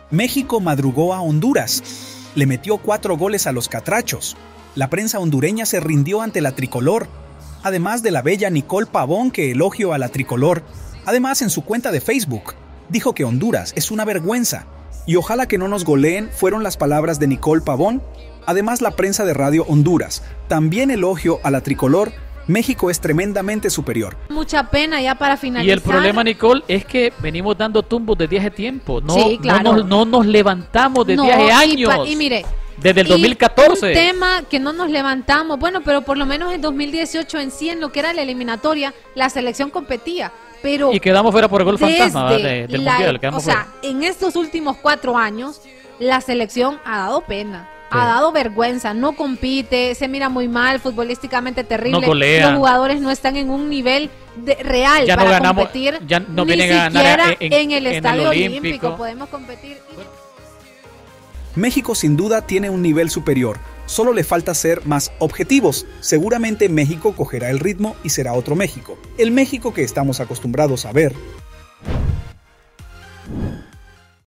México madrugó a Honduras. Le metió 4 goles a los catrachos. La prensa hondureña se rindió ante la tricolor. Además de la bella Nicole Pavón, que elogió a la tricolor. Además, en su cuenta de Facebook, dijo que Honduras es una vergüenza. Y ojalá que no nos goleen, fueron las palabras de Nicole Pavón. Además, la prensa de Radio Honduras también elogió a la tricolor. México es tremendamente superior. Mucha pena ya para finalizar. Y el problema, Nicole, es que venimos dando tumbos desde hace tiempo. No, sí, claro. no nos levantamos desde hace años. Y mire, desde el 2014. Un tema que no nos levantamos, bueno, pero por lo menos en 2018 en sí, en lo que era la eliminatoria, la selección competía. Pero y quedamos fuera por el gol fantasma del Mundial. O sea, en estos últimos 4 años, la selección ha dado pena. Sí. Ha dado vergüenza, no compite, se mira muy mal, futbolísticamente terrible. No golea. Los jugadores no están en un nivel real ya para no ganamos, competir. Ya no ni vienen a ganar en el Estadio Olímpico podemos competir. México sin duda tiene un nivel superior, solo le falta ser más objetivos. Seguramente México cogerá el ritmo y será otro México. El México que estamos acostumbrados a ver